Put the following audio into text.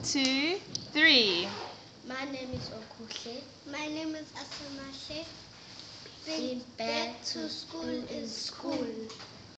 2, 3. My name is Okuhle. My name is Asamahle. Being back to school is school.